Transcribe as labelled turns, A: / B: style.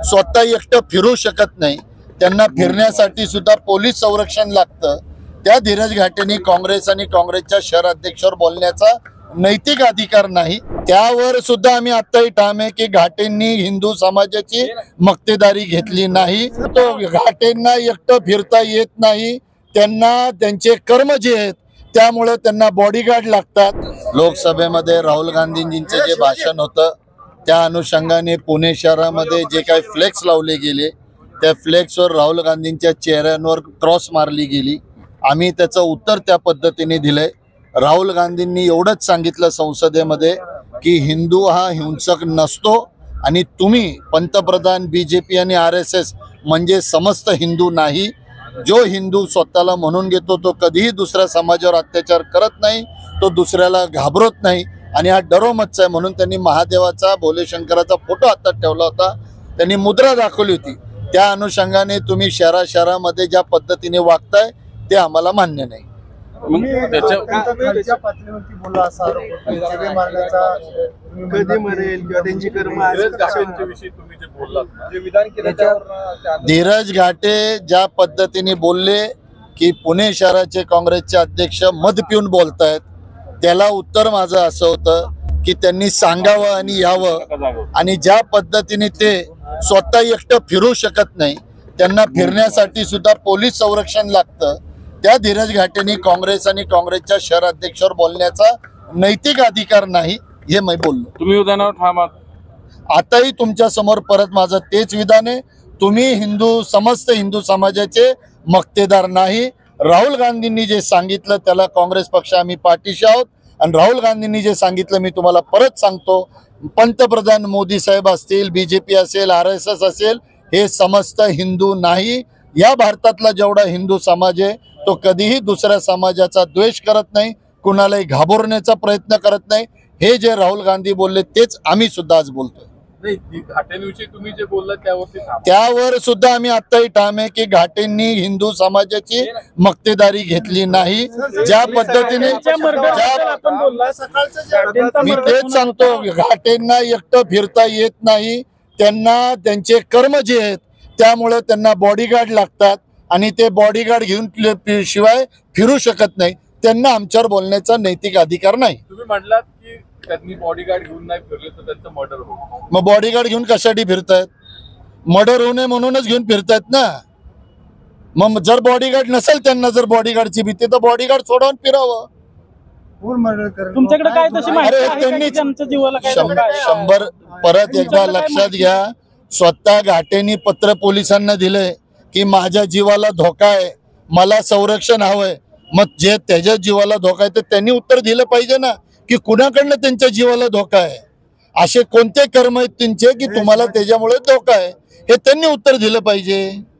A: स्वतः एकटं फिरू शकत नाही, त्यांना फिरण्यासाठी सुद्धा पोलीस संरक्षण लागतं, त्या धीरज घाटेंनी काँग्रेस आणि काँग्रेसच्या शहर अध्यक्षावर बोलण्याचा नैतिक अधिकार नाही। त्यावर सुद्धा आम्ही आत्ताही ठाम आहे की घाटेंनी हिंदू समाजाची मक्तेदारी घेतली नाही। तो घाटेंना एकटं फिरता येत नाही, त्यांना त्यांचे कर्म जे आहेत त्यामुळे त्यांना बॉडीगार्ड लागतात। लोकसभेमध्ये राहुल गांधींचे जे भाषण होतं त्या अनुषंगाने पुणे शहरामध्ये जे काही फ्लेक्स लावले गेले त्या फ्लेक्सवर राहुल गांधींच्या चेहऱ्यांवर क्रॉस मारली गेली। आम्ही त्याचं उत्तर त्या पद्धतीने दिलंय। राहुल गांधींनी एवढंच सांगितलं संसदेमध्ये की हिंदू हा हिंसक नसतो आणि तुम्ही पंतप्रधान बीजेपी आणि RSS म्हणजे समस्त हिंदू नाही। जो हिंदू स्वतःला म्हणून घेतो तो कधीही दुसऱ्या समाजावर अत्याचार करत नाही, तो दुसऱ्याला घाबरत नाही आणि हा डरोमच्च आहे। म्हणून त्यांनी महादेवाचा भोले शंकराचा फोटो हातात ठेवला होता, त्यांनी मुद्रा दाखवली होती। त्या अनुषंगाने तुम्ही शहरामध्ये ज्या पद्धतीने वागताय ते आम्हाला मान्य नाही। धीरज घाटे ज्या पद्धतीने बोलले की पुणे शहराचे काँग्रेसचे अध्यक्ष मद पिऊन बोलतायत, त्याला उत्तर माझं असं होतं की त्यांनी सांगावं आणि यावं। आणि ज्या पद्धतीने ते स्वतः एकटं फिरू शकत नाही, त्यांना फिरण्यासाठी सुद्धा पोलीस संरक्षण लागतं, त्या धीरज घाटेंनी काँग्रेस आणि काँग्रेसच्या शहर अध्यक्षावर बोलण्याचा नैतिक अधिकार नाही, हे मी बोललो।
B: तुम्ही विधानावर ठाम आहात।
A: आताही तुमच्या समोर परत माझं तेच विधान आहे, तुम्ही समस्त हिंदू समाजाचे मक्तेदार नाही। राहुल गांधींनी जे सांगितलं त्याला काँग्रेस पक्ष आम्ही पाठीशी आहोत आणि राहुल गांधींनी जे सांगितलं मी तुम्हाला परत सांगतो, पंतप्रधान मोदी साहेब असतील, बीजेपी असेल, RSS असेल, हे समस्त हिंदू नाही। या भारतातला जेवढा हिंदू समाज आहे तो कधीही दुसऱ्या समाजाचा द्वेष करत नाही, कुणालाही घाबरण्याचा प्रयत्न करत नाही। हे जे राहुल गांधी बोलले तेच आम्ही सुद्धा आज बोलतोय।
B: घाटेंविषयी तुम्ही जे बोललात
A: त्यावर सुद्धा आम्ही आत्ताही ठाम आहे की घाटेंनी हिंदू समाजाची मक्तेदारी घेतली नाही। ज्या पद्धतीने मी तेच सांगतो, घाटेंना एकटं फिरता येत नाही, त्यांना त्यांचे कर्म जे आहेत त्यामुळे त्यांना बॉडीगार्ड लागतात आणि ते बॉडीगार्ड घेऊन शिवाय फिरू शकत नाही। त्यांना आमच्यावर बोलण्याचा नैतिक अधिकार नाही।
B: तुम्ही म्हटलात की त्यांनी बॉडीगार्ड घेऊन नाही फिरले तर त्यांचं मर्डर होईल।
A: मग बॉडीगार्ड घेऊन कशासाठी फिरतायत? मर्डर होऊ नये म्हणूनच घेऊन फिरतायत ना। मग जर बॉडीगार्ड नसेल त्यांना, जर बॉडीगार्डची भीती, तर बॉडीगार्ड सोडवून फिरावं।
C: तुमच्याकडे काय तशी माहिती आहे?
A: त्यांनी 100 परत एकदा लक्षात घ्या, स्वतः घाटेंनी पत्र पोलिसांना दिलंय की माझ्या जीवाला धोका आहे, मला संरक्षण हवंय। मग जे त्याच्या जीवाला धोका आहे तर त्यांनी उत्तर दिलं पाहिजे ना की कुणाकडनं त्यांच्या जीवाला धोका आहे, असे कोणते कर्म आहेत त्यांचे की तुम्हाला त्याच्यामुळे धोका आहे, हे त्यांनी उत्तर दिलं पाहिजे।